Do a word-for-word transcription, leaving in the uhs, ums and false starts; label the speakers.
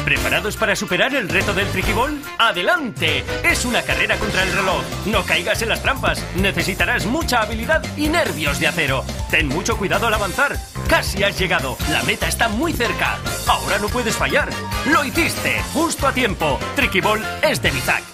Speaker 1: ¿Preparados para superar el reto del Tricky-Ball? ¡Adelante! Es una carrera contra el reloj. No caigas en las trampas. Necesitarás mucha habilidad y nervios de acero. Ten mucho cuidado al avanzar. Casi has llegado. La meta está muy cerca. Ahora no puedes fallar. ¡Lo hiciste! Justo a tiempo. Tricky-Ball es de Bizak.